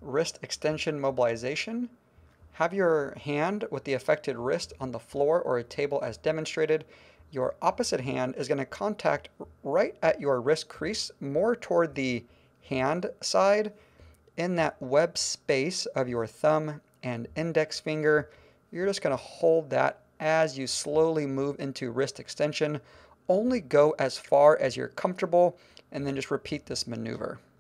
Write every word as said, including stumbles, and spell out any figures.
wrist extension mobilization. Have your hand with the affected wrist on the floor or a table as demonstrated. Your opposite hand is going to contact right at your wrist crease, more toward the hand side. In that web space of your thumb and index finger, you're just going to hold that as you slowly move into wrist extension. Only go as far as you're comfortable, and then just repeat this maneuver.